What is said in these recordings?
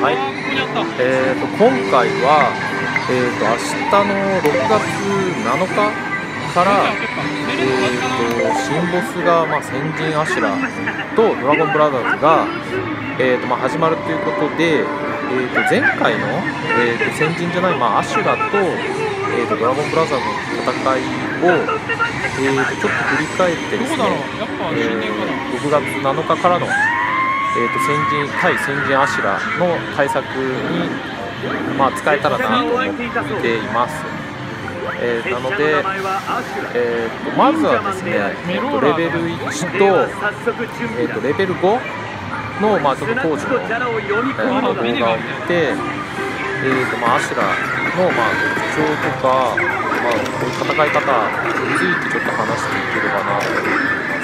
はい。今回は、明日の6月7日から、新ボスが、先人アシュラとドラゴンブラザーズが、始まるということで、前回の、先人じゃない、アシュラと、ドラゴンブラザーズの戦いを、ちょっと振り返ってですね、6月7日からの、対先人アシュラの対策に、使えたらなと思っています。なので、まずはですね、レベル1と、レベル5の、ちょっと当時の、動画を見て、アシュラの、特徴とか、こういう戦い方についてちょっと話していければなと思います。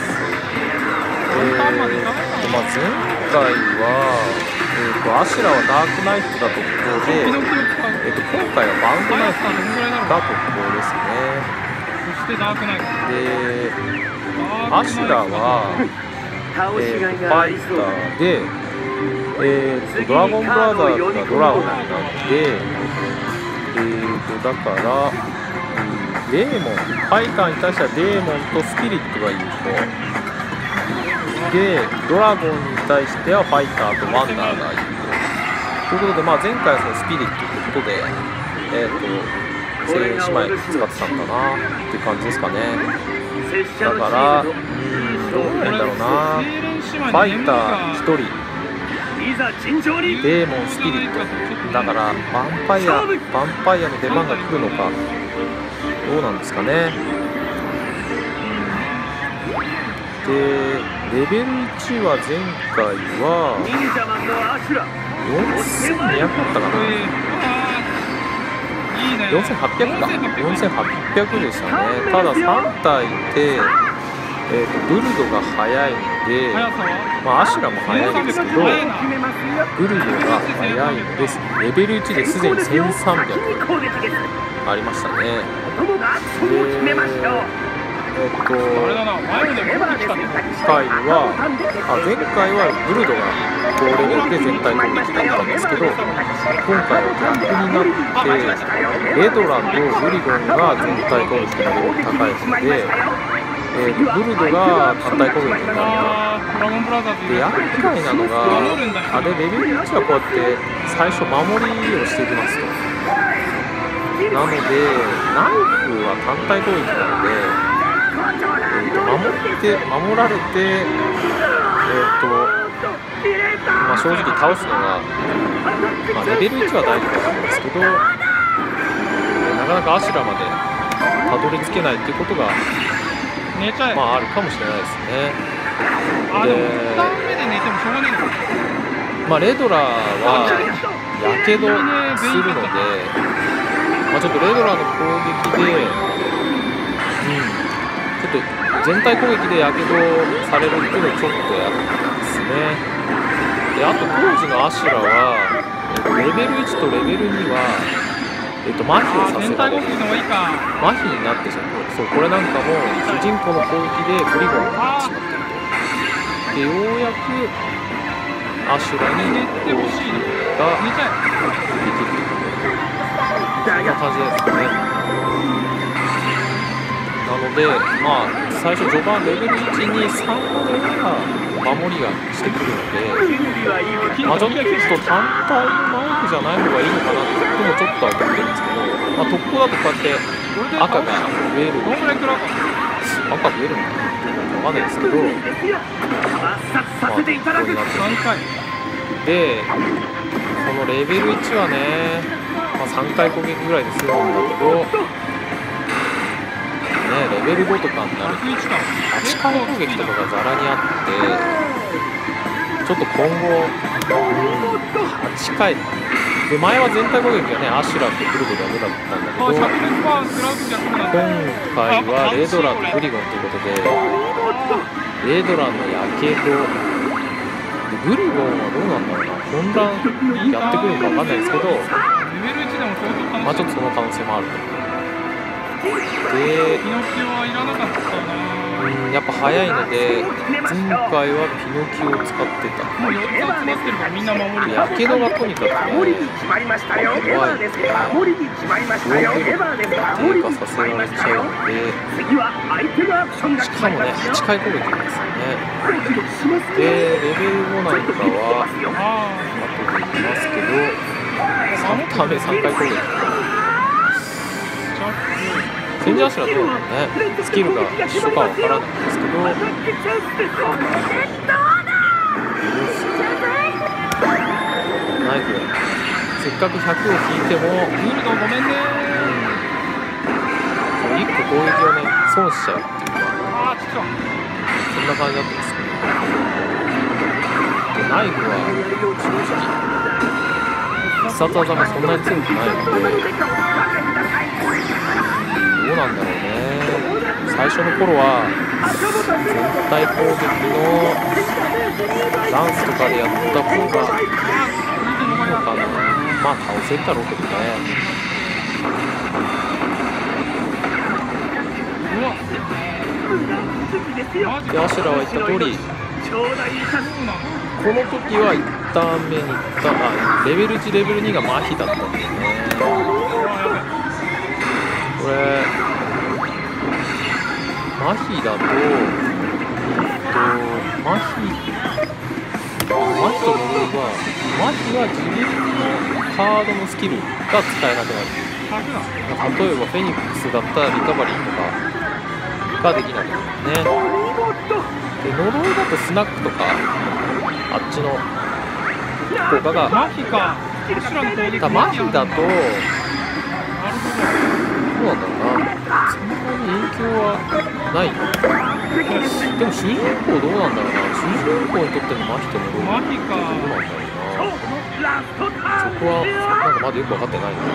前回は、アシュラはダークナイトが特攻で、今回はバウンドナイフが特攻ですね。で、アシュラは、ファイターで、ドラゴンブラザーズがドラゴンになって、だから、デーモン、ファイターに対してはデーモンとスピリットがいると。で、ドラゴンに対してはファイターとワンダーがいるということで、前回はそのスピリットということで、精霊姉妹使ってたのかなっていう感じですかね。だから、どうなんだろうな、ファイター1人、デーモン、スピリット、だから、ヴァンパイアの出番が来るのか、どうなんですかね。で、レベル1は前回は4200だったかな、4800か、4800でしたね。ただ3体いて、ブルドが速いので、アシュラも速いんですけど、ブルドが速いので、レベル1ですでに1300ありましたね。前回はブルドが高レベルで全体攻撃だったんですけど、今回は逆になってレドラとブリゴンが全体攻撃のレベルが高いので、ブルドが単体攻撃になると。で、厄介なのが、レベル1はこうやって最初守りをしていきますと。なので、ナイフは単体攻撃なので、守られて、正直倒すのが、レベル1は大丈夫なんですけど、なかなかアシュラまでたどり着けないっていうことが、あるかもしれないですね。で、レドラはやけどするので、ちょっとレドラの攻撃で、ちょっと全体攻撃でやけどされるっていうのをちょっとやってますね。で、あと当時のアシュラは、レベル1とレベル2は、麻痺をさせられる、麻痺になってしまう。そう、これなんかも主人公の攻撃でブリゴンになってしまっていると。で、ようやくアシュラに攻撃ができると。そんな感じですかね。なので、最初序盤レベル1、2、3までは守りがしてくるので、ちょっと単体ナイフじゃない方がいいのかなともちょっとは思ってるんですけど、特攻だとこうやって赤が増える、赤増えるのかわかんないですけど、特攻になってで、このレベル1はね、3回攻撃ぐらいで済むんだけど、レベル5とかになると8回攻撃とかがざらにあって、ちょっと今後、8回で、前は全体攻撃がね、アシュラとブルドだけだったんだけど、今回はレドラとブリゴンということで、レドラのやけどで、ブリゴンはどうなんだろうな、混乱やってくるのか分かんないですけど、ちょっとその可能性もあると。 ピノキオはいらなかったな。 やっぱ速いので今回はピノキオを使ってた。 もう4つ集まってるからみんな守りだ。 やけどがとにかくね守りに決まりましたよ。エヴァーです。守りに決まりましたよ。エヴァーです。守りに決まりましたよ。次は相手のアクションがしかもね8回攻撃なんですよね。でレベル5なんかは後で言いますけど3ターン目3回攻撃。戦時柱どうなのね、スキルが一緒かわからないんですけど、ナイフせっかく100を引いてもムルドごめんね 1個攻撃をね損しちゃうっていうか、そんな感じだったんですけど、でナイフは正直必殺技もそんなに強くないのでどうなんだろうね。最初の頃は全体攻撃のダンスとかでやった方がいいのかな。まあ倒せるだろうけどね。でアシュラは言った通りこの時は1ターン目に行ったレベル1レベル2が麻痺だったんですね。これ麻痺だと麻痺と呪いは麻痺は自分のカードのスキルが使えなくなる。例えばフェニックスだったらリカバリーとかができなくなるね。で呪いだとスナックとかあっちの効果が麻痺か。 麻痺だとどうなんだろうな、そんなに影響はない。でも主人公どうなんだろうな、主人公にとっての麻痺と呪い麻痺か。 どうなんだろうな、そこはなんかまだよく分かってないな。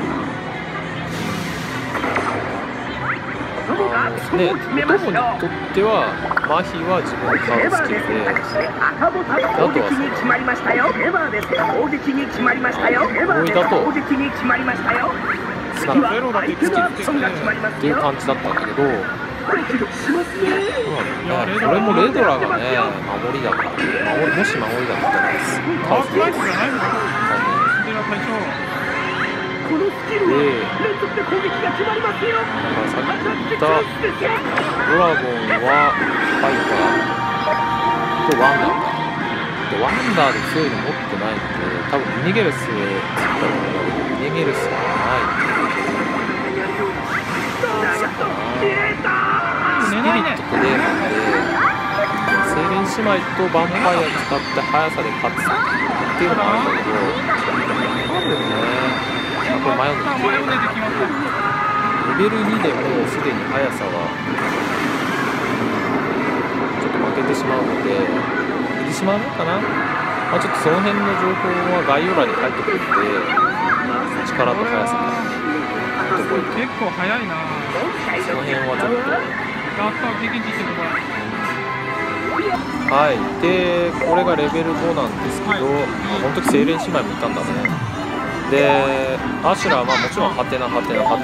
お供にとっては麻痺は自分のカードスキルで、あとはその呪いだとスナップスキルっていう感じだったんだけど、これもレドラがね守りだから、もし守りだったら倒す。で、だからさっき言ったドラゴンはファイターとワンダーか。でワンダーで強いの持ってないので、多分ミネゲルスを使ったんだけど、ミネゲルスはない。スピリットとデーモンで精霊姉妹とヴァンパイアを使って速さで勝つっていうのもあるんだけど、多分ねこれ迷うんだけど、レベル2でもうすでに速さはちょっと負けてしまうので、負けてしまうのかな、まあ、ちょっとその辺の情報は概要欄に書いてくるんで、力と速さが結構速いな。 その辺はちょっとやった経験値ってことはい。でこれがレベル5なんですけど、本当に精霊姉妹もいたんだね。でアシュラはまあもちろんハテナで、レベル5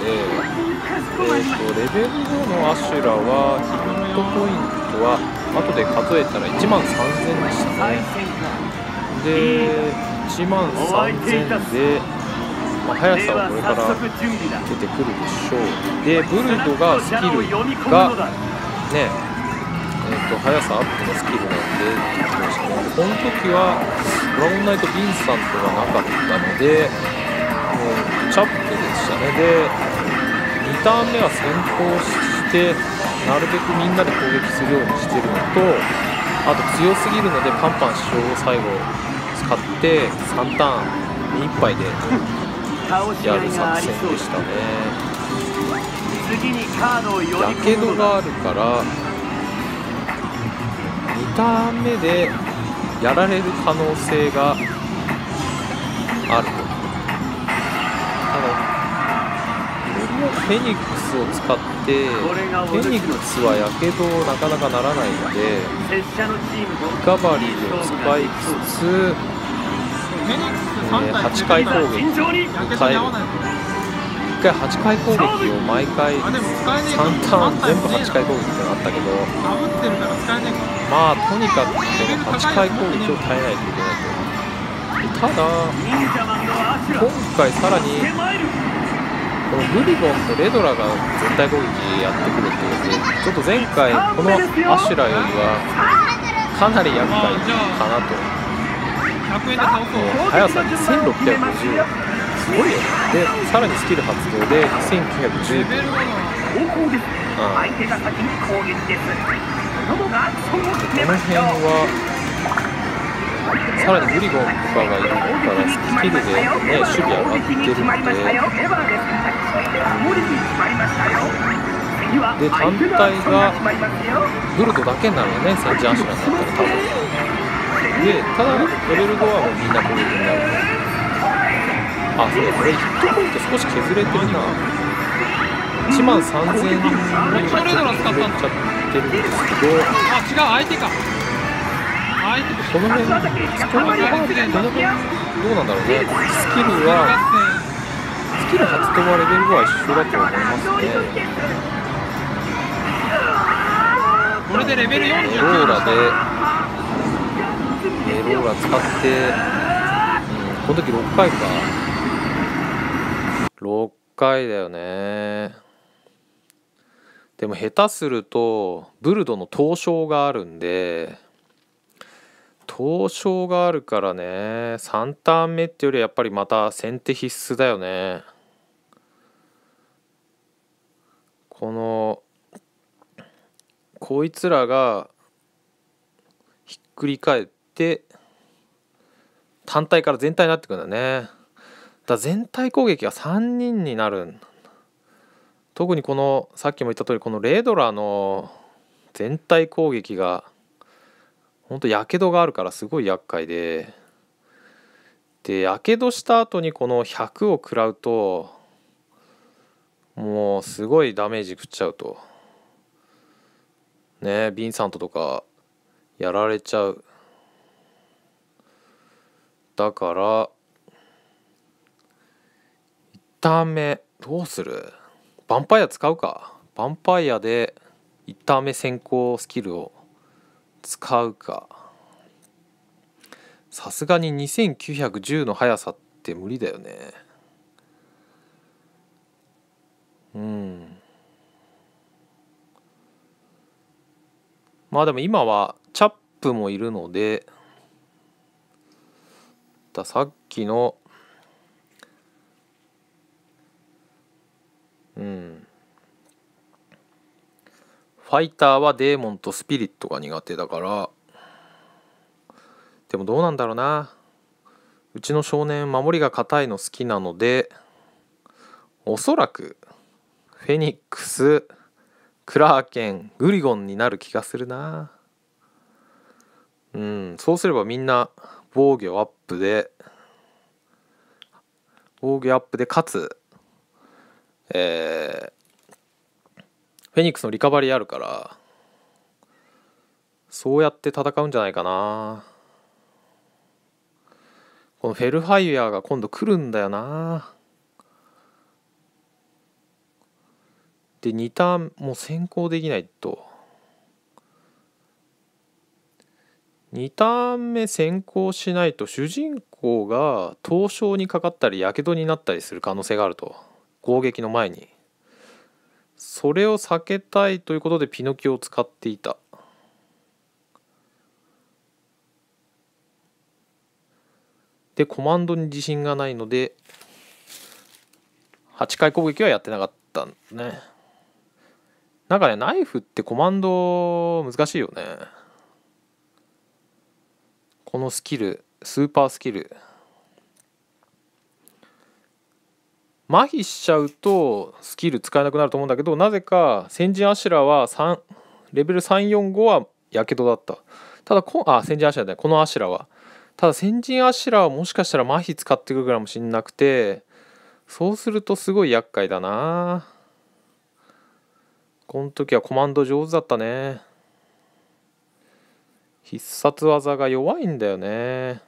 のアシュラはヒットポイントは後で数えたら13000でしたね。で13000で、まあ、速さはこれから出てくるでしょう。でブルドがスキルがね速さアップのスキルなんで出てきましたね。この時はドラゴンナイト・ヴィンサントがなかったのでチャップでしたね。で2ターン目は先行してなるべくみんなで攻撃するようにしてるのと、あと強すぎるのでパンパン師匠を最後使って3ターン目いっぱいでやる作戦でしたね。やけどがあるから2ターン目でやられる可能性があると。フェニックスを使ってフェニックスはやけどなかなかならないのでリカバリーを使いつつ、8回攻撃に変える。 回8回攻撃を毎回あ、でも使えねえか。 3ターン全部8回攻撃ってなったけど、 ダブってるから使えねえか。 まあとにかくこの8回攻撃を耐えないといけないと。ただ今回さらにこのグリゴンとレドラが全体攻撃やってくるっていうので、ちょっと前回このアシュラよりはかなり厄介かなと。 100円で倒そう。 速さ2650、すごいよね。でさらにスキル発動で2910。 レベルがな。 相手が先に攻撃です。子供がアクションを決めこの辺ましょう。 はさらにグリゴンとかがいるからスキルで、ね、守備上がってるんで、で単体がブルドだけになるよね、戦時アシュラになったら多分。でただレベル5はもうみんな攻撃になる。あ、そうだ、これヒットポイント少し削れてるな。1万3000に削れちゃってるんですけど、 あ、違う、相手か。相手か。 この辺、この辺どうなんだろうね。スキル発動はレベル5は一緒だと思いますね。 これでレベル4にローラで、ローラ使って、この時6回か。6回だよね。でも下手するとブルドの凍傷があるんで、凍傷があるからね、3ターン目ってよりやっぱりまた先手必須だよね。こいつらがひっくり返って単体から全体になってくるんだね。だ全体攻撃が3人になる。特にこのさっきも言った通りこのレドラの全体攻撃がほんとやけどがあるからすごい厄介で、やけどした後にこの100を食らうともうすごいダメージ食っちゃうとね。ヴィンサントとかやられちゃう。だから1ターン目どうする？ヴァンパイア使うか。ヴァンパイアで1ターン目先行スキルを使うか。さすがに2910の速さって無理だよね。まあでも今はチャップもいるので、さっきのファイターはデーモンとスピリットが苦手だから。でもどうなんだろうな。うちの少年守りが硬いの好きなので、おそらくフェニックス、クラーケン、グリゴンになる気がするな。そうすればみんな防御アップでかつ、フェニックスのリカバリーあるからそうやって戦うんじゃないかな。このフェルファイヤーが今度来るんだよな。で2ターンもう先行できないと。2ターン目先行しないと主人公が凍傷にかかったりやけどになったりする可能性があると。攻撃の前にそれを避けたいということでピノキオを使っていた。でコマンドに自信がないので8回攻撃はやってなかったんね。なんかね、ナイフってコマンド難しいよね。このスキル、スーパースキル麻痺しちゃうとスキル使えなくなると思うんだけど、なぜか先人アシュラはレベル345はやけどだった。ただ先人アシュラだね、このアシュラは。ただ先人アシュラはもしかしたら麻痺使ってくるかもしんなくて、そうするとすごい厄介だな。この時はコマンド上手だったね。必殺技が弱いんだよね。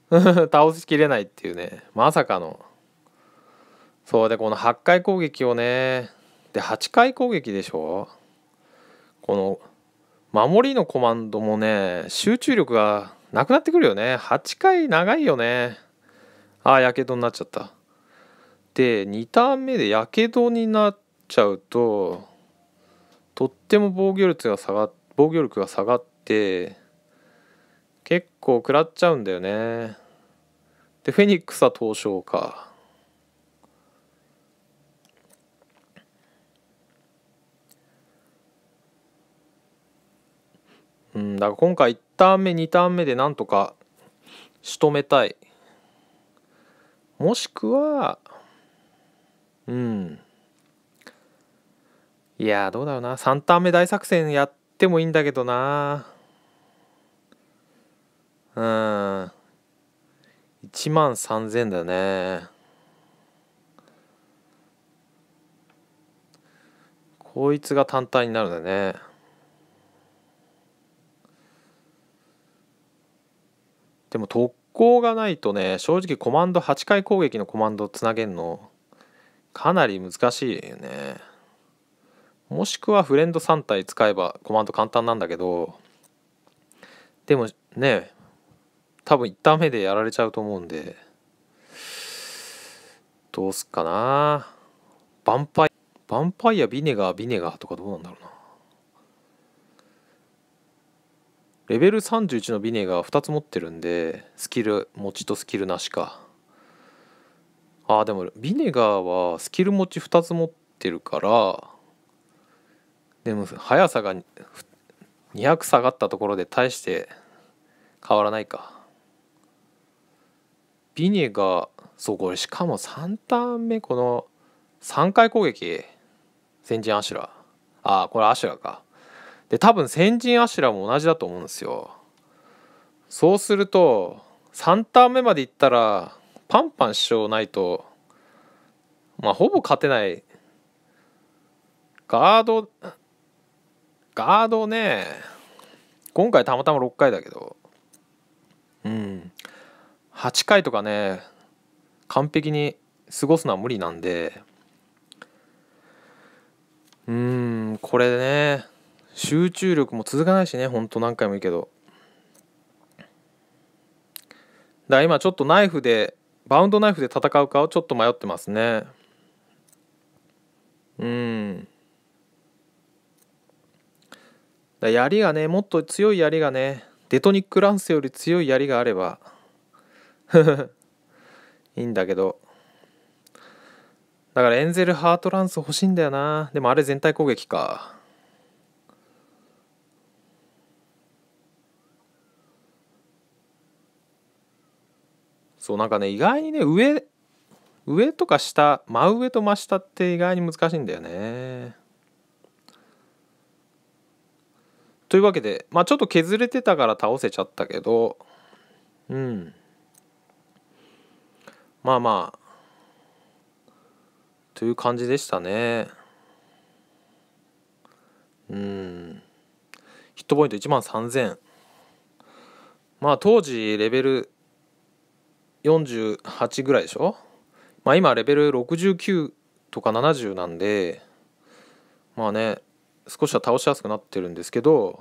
倒しきれないっていうね、まさかの。そうで、この8回攻撃をね、で8回攻撃でしょ。この守りのコマンドもね、集中力がなくなってくるよね。8回長いよね。ああ、やけどになっちゃった。で2ターン目でやけどになっちゃうと、とっても防御力が下がって結構食らっちゃうんだよね。でフェニックスは凍傷か。だから今回1ターン目2ターン目でなんとか仕留めたい。もしくはいやどうだろうな、3ターン目大作戦やってもいいんだけどな。1万3000だね。こいつが単体になるんだね。でも特攻がないとね、正直コマンド8回攻撃のコマンドをつなげるのかなり難しいよね。もしくはフレンド3体使えばコマンド簡単なんだけど、でもね、多分1ターン目でやられちゃうと思うんで、どうすっかな。ヴァンパイアビネガーとかどうなんだろうな。レベル31のビネガー2つ持ってるんで、スキル持ちとスキルなしか。でもビネガーはスキル持ち2つ持ってるから、でも速さが200下がったところで大して変わらないか。ビネガー、そうこれしかも3ターン目この3回攻撃、先人アシュラ、これアシュラか。で多分先人アシュラも同じだと思うんですよ。そうすると3ターン目までいったらパンパンしようないとほぼ勝てない。ガードね、今回たまたま6回だけど8回とかね完璧に過ごすのは無理なんで、これでね集中力も続かないしね、ほんと何回もいいけど。だから今ちょっとバウンドナイフで戦うかをちょっと迷ってますね。だ槍がね、もっと強い槍がね、デトニックランスより強い槍があればいいんだけど、だからエンゼルハートランス欲しいんだよな。でもあれ全体攻撃か。そうなんかね、意外にね上とか下、真上と真下って意外に難しいんだよね。というわけでちょっと削れてたから倒せちゃったけど、という感じでしたね。ヒットポイント1万3000。当時レベル48ぐらいでしょ。今レベル69とか70なんで、少しは倒しやすくなってるんですけど、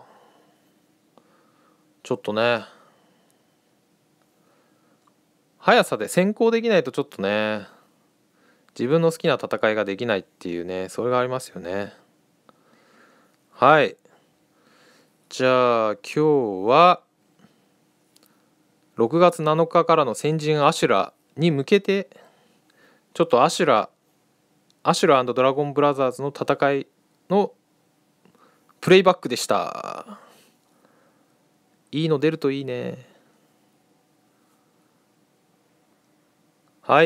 ちょっとね速さで先行できないとちょっとね自分の好きな戦いができないっていうね、それがありますよね。はい、じゃあ今日は6月7日からの先人アシュラに向けてちょっとアシュラ&ドラゴンブラザーズの戦いのプレイバックでした。いいの出るといいね。はい。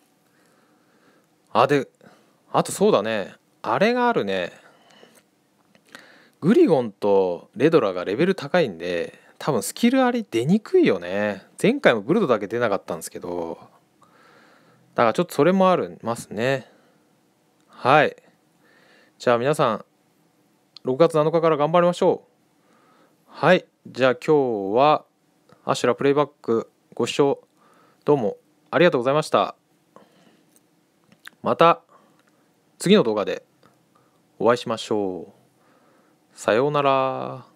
あとそうだね、あれがあるね。グリゴンとレドラがレベル高いんで多分スキルあり出にくいよね。前回もブルドだけ出なかったんですけど、だからちょっとそれもありますね。はい、じゃあ皆さん6月7日から頑張りましょう。はい、じゃあ今日はアシュラプレイバックご視聴どうもありがとうございました。また次の動画でお会いしましょう。さようなら。